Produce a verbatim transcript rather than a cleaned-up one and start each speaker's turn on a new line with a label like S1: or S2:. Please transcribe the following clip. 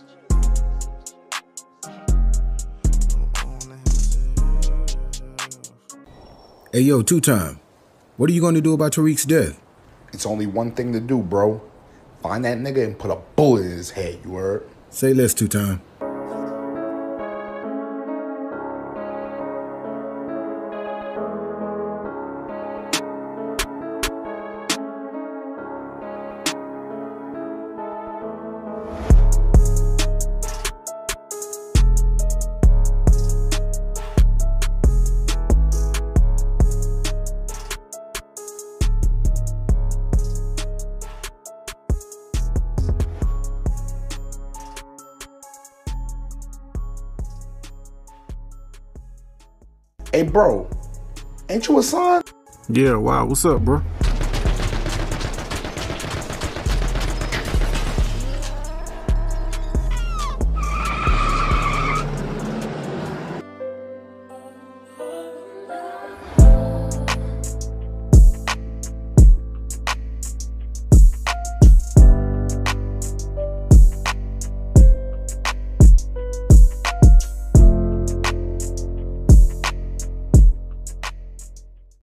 S1: Hey, yo, two-time. What are you going to do about Tariq's death?
S2: It's only one thing to do, bro. Find that nigga and put a bullet in his head, you heard?
S1: Say less, two-time.
S2: Hey, bro, ain't you a son?
S3: Yeah, wow, what's up, bro?